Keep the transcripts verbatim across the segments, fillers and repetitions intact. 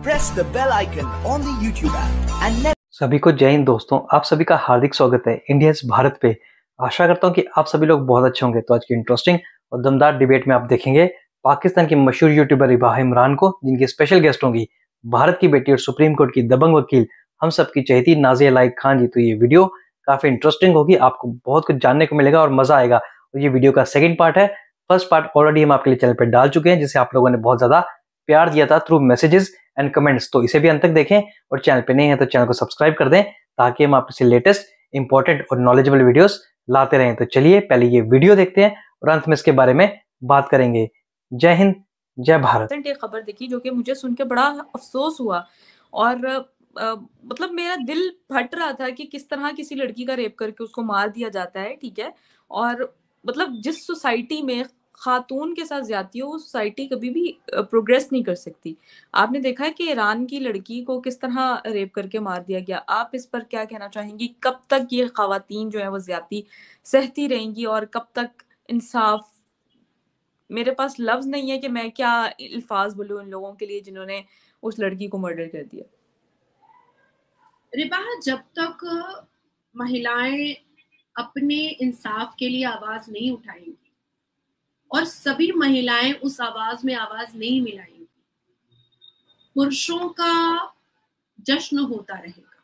press the bell icon on the YouTube app and never... सभी को जय हिंद दोस्तों, आप सभी का हार्दिक स्वागत है इंडियंस भारत पे। आशा करता हूं कि आप सभी लोग बहुत अच्छे होंगे। तो आज की इंटरेस्टिंग और दमदार डिबेट में आप देखेंगे पाकिस्तान की मशहूर यूट्यूबर रिबा इमरान को, जिनकी स्पेशल गेस्ट होंगी भारत की बेटी और सुप्रीम कोर्ट की दबंग वकील हम सबकी चहेती नाज़िया लाइक खान जी। तो ये वीडियो काफी इंटरेस्टिंग होगी, आपको बहुत कुछ जानने को मिलेगा और मजा आएगा। और ये वीडियो का सेकंड पार्ट है। फर्स्ट पार्ट ऑलरेडी हम आपके लिए चैनल पर डाल चुके हैं, जिसे आप लोगों ने बहुत ज्यादा प्यार दिया था थ्रू मैसेजेस एंड कमेंट्स। तो इसे भी अंत तक देखें और चैनल पे नहीं है तो चैनल को सब्सक्राइब कर दें, ताकि हम आपसे लेटेस्ट इंपॉर्टेंट और नॉलेजेबल वीडियोस लाते रहें। तो चलिए पहले ये वीडियो देखते हैं और अंत में इसके बारे में बात करेंगे। जय हिंद, जय भारत। एक खबर देखी जो कि मुझे सुन के बड़ा अफसोस हुआ और आ, मतलब मेरा दिल फट रहा था कि किस तरह किसी लड़की का रेप करके उसको मार दिया जाता है। ठीक है, और मतलब जिस सोसाइटी में खातून के साथ ज्यादती हो, वो सोसाइटी कभी भी प्रोग्रेस नहीं कर सकती। आपने देखा है कि ईरान की लड़की को किस तरह रेप करके मार दिया गया। आप इस पर क्या कहना चाहेंगी? कब तक ये खवातीन जो है वो ज्यादती सहती रहेंगी और कब तक इंसाफ? मेरे पास लफ्ज नहीं है कि मैं क्या अल्फाज बोलूं इन लोगों के लिए जिन्होंने उस लड़की को मर्डर कर दिया। रिबा, जब तक महिलाएं अपने इंसाफ के लिए आवाज नहीं उठाएंगी और सभी महिलाएं उस आवाज में आवाज नहीं मिलाएंगी, पुरुषों का जश्न होता रहेगा।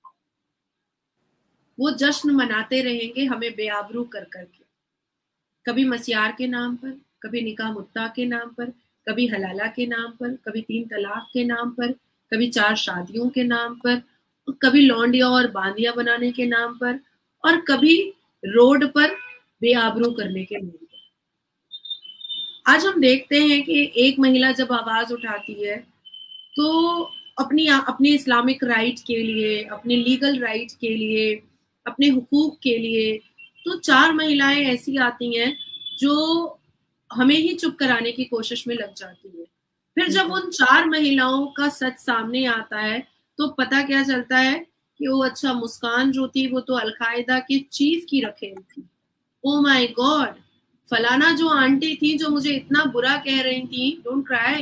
वो जश्न मनाते रहेंगे हमें बेआबरू कर करके, कभी मसियार के नाम पर, कभी निकाह मुत्ता के नाम पर, कभी हलाला के नाम पर, कभी तीन तलाक के नाम पर, कभी चार शादियों के नाम पर, कभी लौंडिया और बांदिया बनाने के नाम पर, और कभी रोड पर बेआबरू करने के नाम पर। आज हम देखते हैं कि एक महिला जब आवाज उठाती है तो अपनी अपनी इस्लामिक राइट के लिए, अपने लीगल राइट के लिए, अपने हुकूक के लिए, तो चार महिलाएं ऐसी आती हैं जो हमें ही चुप कराने की कोशिश में लग जाती है। फिर जब उन चार महिलाओं का सच सामने आता है तो पता क्या चलता है कि वो अच्छा, मुस्कान जो थी वो तो अलकायदा के चीफ की रखेल थी। ओ माय गॉड, फलाना जो आंटी थी जो मुझे इतना बुरा कह रही थी, डोंट क्राई,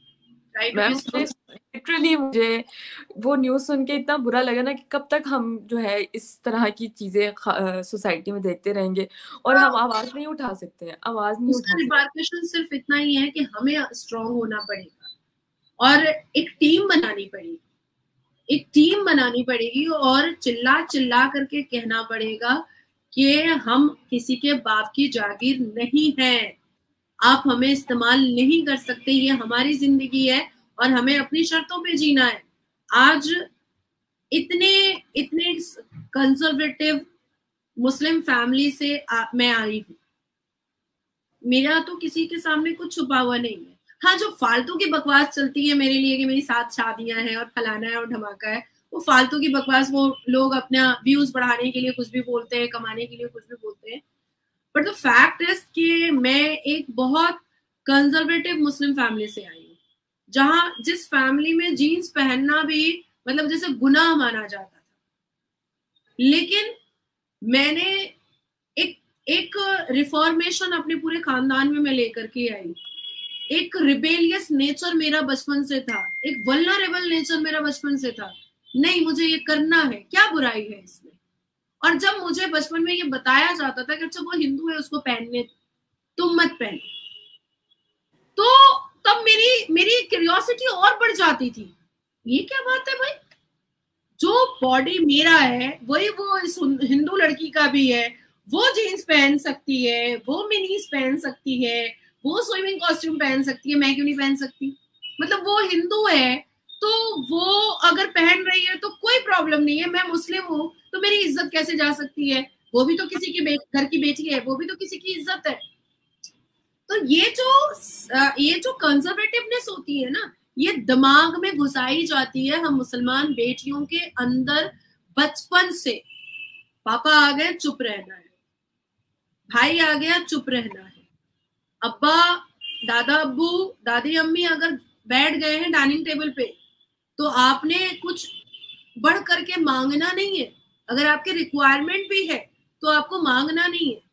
लिटरली मुझे वो न्यूज़ सुन के इतना बुरा लगा ना कि कब तक हम जो है इस तरह की चीजें सोसाइटी में देखते रहेंगे और हम आवाज नहीं उठा सकते हैं। आवाज नहीं उठा सकते। रिबार्केशन सिर्फ इतना ही है कि हमें स्ट्रांग होना पड़ेगा और एक टीम बनानी पड़ेगी, एक टीम बनानी पड़ेगी और चिल्ला चिल्ला करके कहना पड़ेगा कि हम किसी के बाप की जागीर नहीं है, आप हमें इस्तेमाल नहीं कर सकते, ये हमारी जिंदगी है और हमें अपनी शर्तों पे जीना है। आज इतने इतने कंजर्वेटिव मुस्लिम फैमिली से आ, मैं आई हूँ, मेरा तो किसी के सामने कुछ छुपा हुआ नहीं है। हाँ, जो फालतू की बकवास चलती है मेरे लिए कि मेरी सात शादियां हैं और फलाना है और धमाका है, वो फालतू की बकवास, वो लोग अपना व्यूज बढ़ाने के लिए कुछ भी बोलते हैं, कमाने के लिए कुछ भी बोलते हैं। बट द फैक्ट इज कि मैं एक बहुत कंजर्वेटिव मुस्लिम फैमिली से आई हूँ, जहां जिस फैमिली में जीन्स पहनना भी मतलब जैसे गुनाह माना जाता था। लेकिन मैंने एक एक रिफॉर्मेशन अपने पूरे खानदान में मैं लेकर के आई। एक रिबेलियस नेचर मेरा बचपन से था, एक वल्नरेबल नेचर मेरा बचपन से था। नहीं, मुझे ये करना है, क्या बुराई है इसमें? और जब मुझे बचपन में ये बताया जाता था कि अच्छा वो हिंदू है, उसको पहनने तुम मत पहनो, तो तब मेरी मेरी क्यूरियोसिटी और बढ़ जाती थी। ये क्या बात है भाई, जो बॉडी मेरा है वही वो इस हिंदू लड़की का भी है, वो जीन्स पहन सकती है, वो मिनीज पहन सकती है, वो स्विमिंग कॉस्ट्यूम पहन सकती है, मैं क्यों नहीं पहन सकती? मतलब वो हिंदू है तो वो अगर पहन रही है तो कोई प्रॉब्लम नहीं है, मैं मुस्लिम हूँ तो मेरी इज्जत कैसे जा सकती है? वो भी तो किसी के घर की बेटी है, वो भी तो किसी की इज्जत है। तो ये जो ये जो कंजर्वेटिवनेस होती है ना, ये दिमाग में घुसाई जाती है हम मुसलमान बेटियों के अंदर बचपन से। पापा आ गए चुप रहना है, भाई आ गया चुप रहना है, अब्बा, दादा अब्बू, दादी अम्मी अगर बैठ गए हैं डाइनिंग टेबल पे तो आपने कुछ बढ़ करके मांगना नहीं है। अगर आपके रिक्वायरमेंट भी है तो आपको मांगना नहीं है।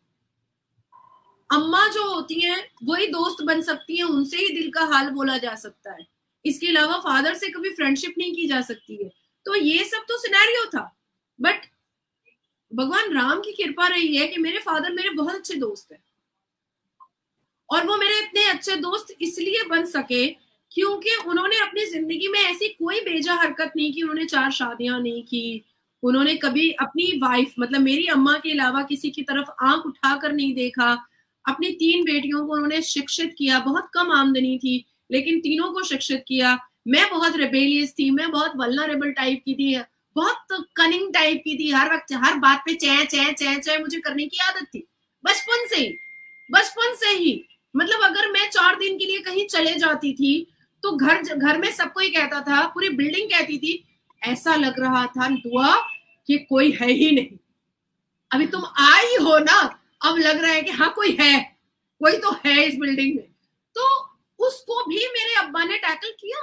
अम्मा जो होती हैं वही दोस्त बन सकती हैं, उनसे ही दिल का हाल बोला जा सकता है। इसके अलावा फादर से कभी फ्रेंडशिप नहीं की जा सकती है। तो ये सब तो सिनेरियो था, बट भगवान राम की कृपा रही है कि मेरे फादर मेरे बहुत अच्छे दोस्त हैं, और वो मेरे इतने अच्छे दोस्त इसलिए बन सके क्योंकि उन्होंने अपनी जिंदगी में ऐसी कोई बेजा हरकत नहीं की। उन्होंने चार शादियां नहीं की, उन्होंने कभी अपनी वाइफ मतलब मेरी अम्मा के अलावा किसी की तरफ आंख उठाकर नहीं देखा। अपनी तीन बेटियों को उन्होंने शिक्षित किया, बहुत कम आमदनी थी लेकिन तीनों को शिक्षित किया। मैं बहुत रेबेलियस थी, मैं बहुत वल्नरेबल टाइप की थी, बहुत कनिंग टाइप की थी, हर वक्त हर बात पे चै चै चै चै मुझे करने की आदत थी बचपन से ही बचपन से ही मतलब अगर मैं चार दिन के लिए कहीं चले जाती थी तो घर घर में सब कोई कहता था, पूरी बिल्डिंग कहती थी, ऐसा लग रहा था दुआ कि कोई है ही नहीं, अभी तुम आई हो ना, अब लग रहा है कि हाँ कोई है, कोई तो है इस बिल्डिंग में। तो उसको भी मेरे अब्बा ने टैकल किया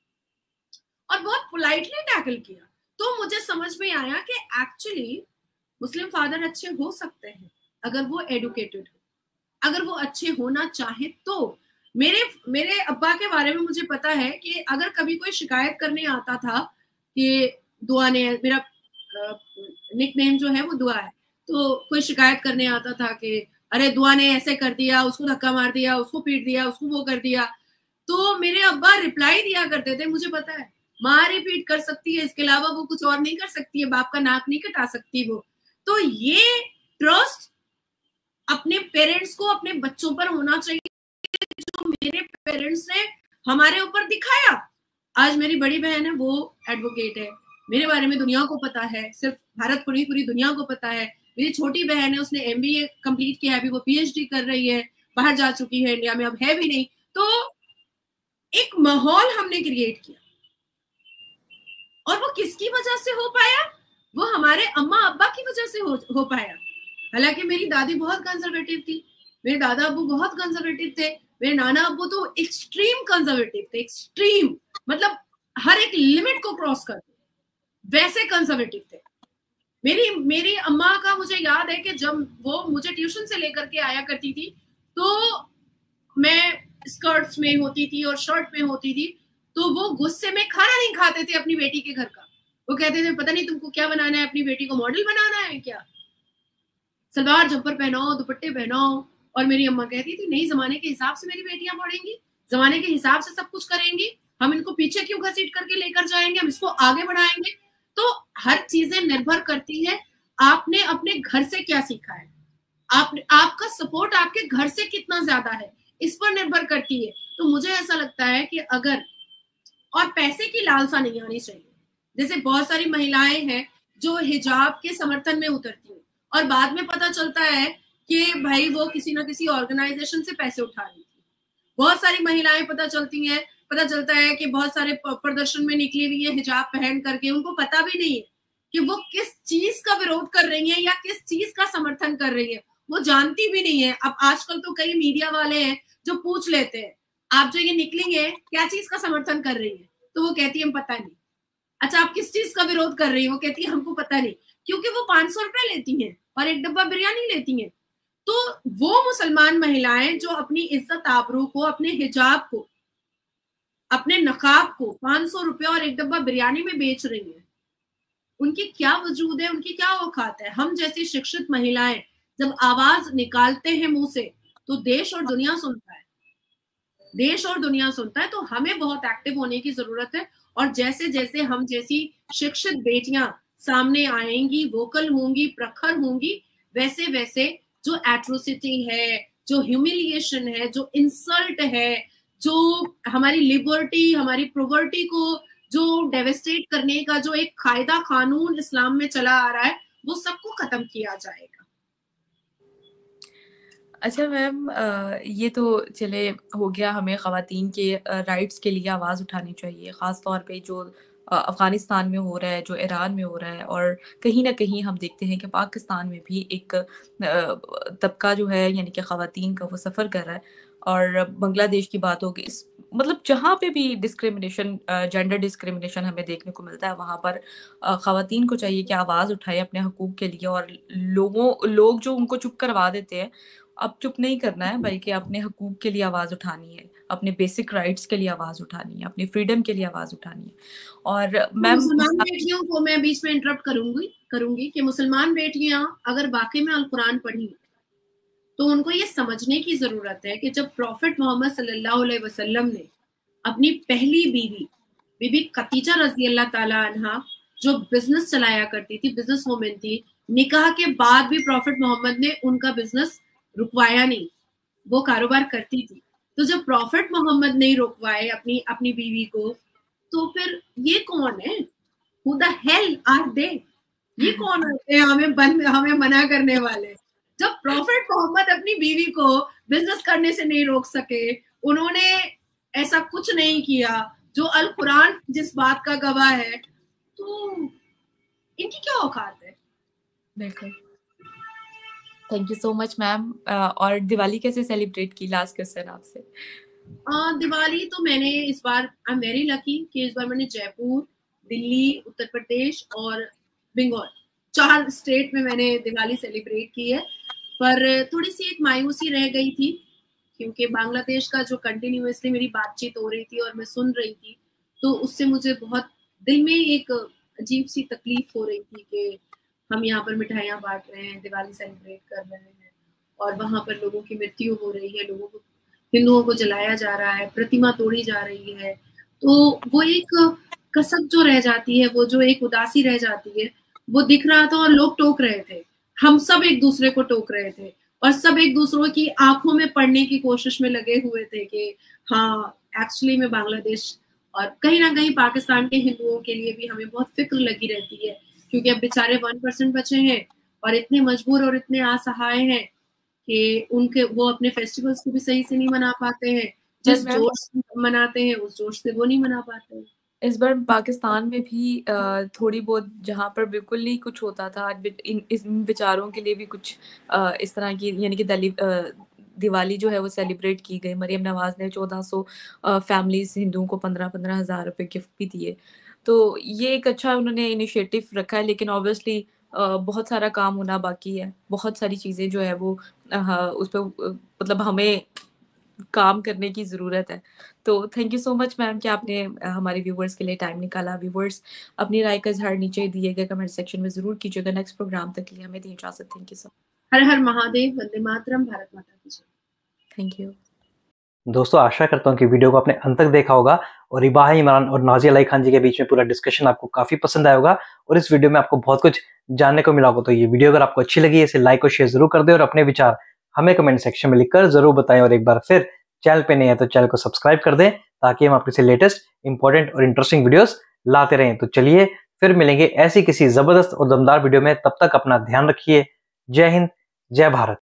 और बहुत पोलाइटली टैकल किया। तो मुझे समझ में आया कि एक्चुअली मुस्लिम फादर अच्छे हो सकते हैं अगर वो एडुकेटेड हो, अगर वो अच्छे होना चाहे तो। मेरे मेरे अब्बा के बारे में मुझे पता है कि अगर कभी कोई शिकायत करने आता था कि दुआ ने, मेरा निकनेम जो है वो दुआ है, तो कोई शिकायत करने आता था कि अरे दुआ ने ऐसे कर दिया, उसको धक्का मार दिया, उसको पीट दिया, उसको वो कर दिया, तो मेरे अब्बा रिप्लाई दिया करते थे, मुझे पता है मार ही पीट कर सकती है, इसके अलावा वो कुछ और नहीं कर सकती है, बाप का नाक नहीं कटा सकती वो। तो ये ट्रस्ट अपने पेरेंट्स को अपने बच्चों पर होना चाहिए, जो मेरे पेरेंट्स ने हमारे ऊपर दिखाया। आज मेरी बड़ी बहन है, वो एडवोकेट है, मेरे बारे में दुनिया को पता है, सिर्फ भारत को नहीं पूरी दुनिया को पता है। मेरी छोटी बहन है, उसने एमबीए कंप्लीट किया है, अभी वो पीएचडी कर रही है, बाहर जा चुकी है, इंडिया में अब है भी नहीं। तो एक माहौल हमने क्रिएट किया, और वो किसकी वजह से हो पाया? वो हमारे अम्मा अब्बा की वजह से हो, हो पाया। हालांकि मेरी दादी बहुत कंजर्वेटिव थी, मेरे दादा अब्बू बहुत कंजर्वेटिव थे, मेरे नाना अब्बू तो एक्सट्रीम कंजर्वेटिव थे, एक्सट्रीम मतलब हर एक लिमिट को क्रॉस कर वैसे कंजर्वेटिव थे। मेरी मेरी अम्मा का मुझे याद है कि जब वो मुझे ट्यूशन से लेकर के आया करती थी तो मैं स्कर्ट्स में होती थी और शर्ट में होती थी, तो वो गुस्से में खाना नहीं खाते थे अपनी बेटी के घर का। वो कहते थे पता नहीं तुमको क्या बनाना है, अपनी बेटी को मॉडल बनाना है क्या, सलवार जंपर पहनाओ, दुपट्टे पहनाओ। और मेरी अम्मा कहती थी नहीं, जमाने के हिसाब से मेरी बेटियां पढ़ेंगी, जमाने के हिसाब से सब कुछ करेंगी, हम इनको पीछे क्यों घसीट करके लेकर जाएंगे, हम इसको आगे बढ़ाएंगे। तो हर चीजें निर्भर करती है आपने अपने घर से क्या सीखा है, आप आपका सपोर्ट आपके घर से कितना ज्यादा है, इस पर निर्भर करती है। तो मुझे ऐसा लगता है कि अगर, और पैसे की लालसा नहीं आनी चाहिए। जैसे बहुत सारी महिलाएं हैं जो हिजाब के समर्थन में उतरती हैं और बाद में पता चलता है कि भाई वो किसी ना किसी ऑर्गेनाइजेशन से पैसे उठा रही थी। बहुत सारी महिलाएं पता चलती हैं पता चलता है कि बहुत सारे प्रदर्शन में निकली हुई है हिजाब पहन करके, उनको पता भी नहीं है कि वो किस चीज का विरोध कर रही है या किस चीज का समर्थन कर रही है, वो जानती भी नहीं है। अब आजकल तो कई मीडिया वाले हैं जो पूछ लेते हैं आप जो ये निकलेंगे क्या चीज का समर्थन कर रही है, तो वो कहती है हम पता नहीं। अच्छा आप किस चीज का विरोध कर रही है, वो कहती है हमको पता नहीं, क्योंकि वो पांच सौ रुपए लेती हैं और एक डब्बा बिरयानी लेती हैं। तो वो मुसलमान महिलाएं जो अपनी इज्जत आबरू को, अपने हिजाब को, अपने नकाब को पांच सौ रुपए और एक डब्बा बिरयानी में बेच रही हैं, उनकी क्या वजूद है, उनकी क्या औकात है। हम जैसी शिक्षित महिलाएं जब आवाज निकालते हैं मुंह से तो देश और दुनिया सुनता है, देश और दुनिया सुनता है। तो हमें बहुत एक्टिव होने की जरूरत है, और जैसे जैसे हम जैसी शिक्षित बेटियां सामने आएंगी, वोकल होंगी, प्रखर होंगी, वैसे वैसे जो एट्रोसिटी है, जो ह्यूमिलिएशन है, जो इंसल्ट है, जो हमारी लिबर्टी, हमारी प्रोवर्टी को जो डेवेस्टेट करने का जो एक कायदा कानून इस्लाम में चला आ रहा है, वो सबको खत्म किया जाएगा। अच्छा मैम, ये तो चले हो गया, हमें ख़वातीन के राइट्स के लिए आवाज़ उठानी चाहिए, ख़ास तौर पे जो अफ़गानिस्तान में हो रहा है, जो ईरान में हो रहा है, और कहीं ना कहीं हम देखते हैं कि पाकिस्तान में भी एक तबका जो है यानी कि ख़वातीन का वो सफ़र कर रहा है। और बांग्लादेश की बात होगी, इस मतलब जहाँ पे भी डिस्क्रिमिनेशन, जेंडर डिस्क्रिमिनेशन हमें देखने को मिलता है, वहाँ पर ख़वातीन को चाहिए कि आवाज़ उठाए अपने हकूक़ के लिए। और लोगों लोग जो उनको चुप करवा देते हैं, अब चुप नहीं करना है बल्कि अपने हकूक़ के लिए आवाज़ उठानी है। अपने बेसिक राइट्स के लिए आवाज उठानी है, अपनी फ्रीडम के लिए आवाज उठानी है। और तो मैम मुसलमान बेटियों को मैं बीच में इंटरप्ट करूंगी करूंगी कि मुसलमान बेटियां अगर वाकई में अल कुरान पढ़ी तो उनको ये समझने की जरूरत है कि जब प्रॉफिट मोहम्मद सल्लल्लाहु अलैहि वसल्लम ने अपनी पहली बीवी बीबी खदीजा रजी अल्लाह ताला अन्हा जो बिजनेस चलाया करती थी, बिजनेस वुमेन थी, निकाह के बाद भी प्रॉफिट मोहम्मद ने उनका बिजनेस रुकवाया नहीं, वो कारोबार करती थी। तो जब प्रॉफिट मोहम्मद नहीं रुकवाए अपनी अपनी बीवी को, तो फिर ये कौन है? Who the hell are they? ये कौन होते हैं हमें बंद हमें मना करने वाले? जब प्रॉफिट मोहम्मद अपनी बीवी को बिजनेस करने से नहीं रोक सके, उन्होंने ऐसा कुछ नहीं किया जो अल कुरान जिस बात का गवाह है, तो इनकी क्या औकात है? बिल्कुल। Thank you so much ma'am. और दिवाली कैसे सेलिब्रेट की? लास्ट क्वेश्चन आपसे। uh, दिवाली तो मैंने इस बार आई एम वेरी लकी कि इस बार मैंने जयपुर, दिल्ली, उत्तर प्रदेश और बंगाल चार स्टेट में मैंने दिवाली सेलिब्रेट की है। पर थोड़ी सी एक मायूसी रह गई थी क्योंकि बांग्लादेश का जो कंटिन्यूअसली मेरी बातचीत हो रही थी और मैं सुन रही थी, तो उससे मुझे बहुत दिल में एक अजीब सी तकलीफ हो रही थी कि हम यहाँ पर मिठाइयाँ बांट रहे हैं, दिवाली सेलिब्रेट कर रहे हैं और वहाँ पर लोगों की मृत्यु हो रही है, लोगों को हिंदुओं को जलाया जा रहा है, प्रतिमा तोड़ी जा रही है। तो वो एक कसक जो रह जाती है, वो जो एक उदासी रह जाती है, वो दिख रहा था और लोग टोक रहे थे। हम सब एक दूसरे को टोक रहे थे और सब एक दूसरों की आंखों में पड़ने की कोशिश में लगे हुए थे कि हाँ एक्चुअली में बांग्लादेश और कहीं ना कहीं पाकिस्तान के हिंदुओं के लिए भी हमें बहुत फिक्र लगी रहती है क्योंकि अब बेचारे वन परसेंट बचे हैं और इतने मजबूर और इतने असहाय हैं कि उनके वो अपने फेस्टिवल्स को भी सही से नहीं मना पाते हैं, जिस जोश से मनाते हैं उस जोश से वो नहीं मना पाते हैं। इस बार पाकिस्तान में भी थोड़ी बहुत जहाँ पर बिल्कुल नहीं कुछ होता था, इन इन बेचारों के लिए भी कुछ इस तरह की यानी कि दिवाली जो है वो सेलिब्रेट की गई। मरियम नवाज ने चौदह सौ फैमिलीज हिंदुओं को पंद्रह पंद्रह हजार रुपए गिफ्ट भी दिए। तो ये एक अच्छा उन्होंने इनिशिएटिव रखा है, लेकिन ऑब्वियसली बहुत सारा काम होना बाकी है, बहुत सारी चीज़ें जो है वो उस पर मतलब हमें काम करने की ज़रूरत है। तो thank you so much ma'am कि आपने हमारे व्यूवर्स के लिए टाइम निकाला। व्यूवर्स अपनी राय का इजहार नीचे दिए गए कमेंट सेक्शन में ज़रूर कीजिएगा। नेक्स्ट प्रोग्राम तक के लिए हमें दी इजाज़त। Thank you so much. हर हर महादेव, वंदे मातरम, भारत माता की जय। थैंक यू दोस्तों, आशा करता हूँ कि वीडियो को आपने अंत तक देखा होगा और इबाहा इमरान और नाज़िया अली खान जी के बीच में पूरा डिस्कशन आपको काफी पसंद आया होगा और इस वीडियो में आपको बहुत कुछ जानने को मिला होगा। तो ये वीडियो अगर आपको अच्छी लगी है इसे लाइक और शेयर जरूर कर दें और अपने विचार हमें कमेंट सेक्शन में लिखकर जरूर बताएं। और एक बार फिर चैनल पे नहीं है तो चैनल को सब्सक्राइब कर दें ताकि हम आपके लेटेस्ट इंपॉर्टेंट और इंटरेस्टिंग वीडियोस लाते रहें। तो चलिए फिर मिलेंगे ऐसी किसी जबरदस्त और दमदार वीडियो में, तब तक अपना ध्यान रखिए। जय हिंद, जय भारत।